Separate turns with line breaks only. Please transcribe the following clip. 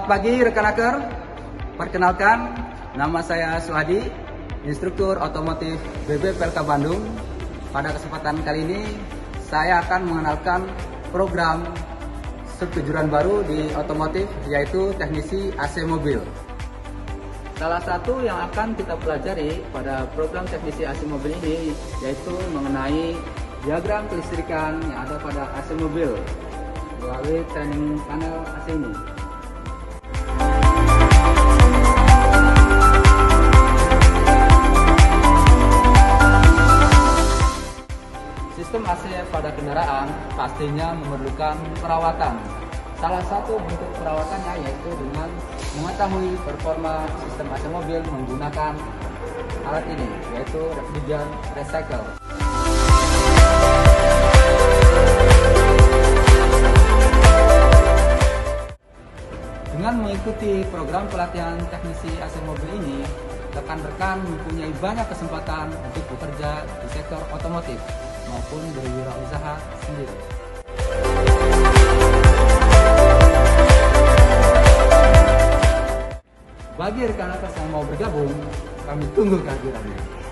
Selamat pagi rekan-rekan. Perkenalkan, nama saya Suhadi, instruktur otomotif BB PLK Bandung. Pada kesempatan kali ini, saya akan mengenalkan program subkejuruan baru di otomotif, yaitu teknisi AC mobil. Salah satu yang akan kita pelajari pada program teknisi AC mobil ini yaitu mengenai diagram kelistrikan yang ada pada AC mobil melalui training panel AC ini. Sistem AC pada kendaraan pastinya memerlukan perawatan. Salah satu bentuk perawatannya yaitu dengan mengetahui performa sistem AC mobil menggunakan alat ini, yaitu refrigerant recycle. Dengan mengikuti program pelatihan teknisi AC mobil ini, rekan-rekan mempunyai banyak kesempatan untuk bekerja di sektor otomotif maupun berwirausaha sendiri. Bagi rekan-rekan yang mau bergabung, kami tunggu kehadirannya.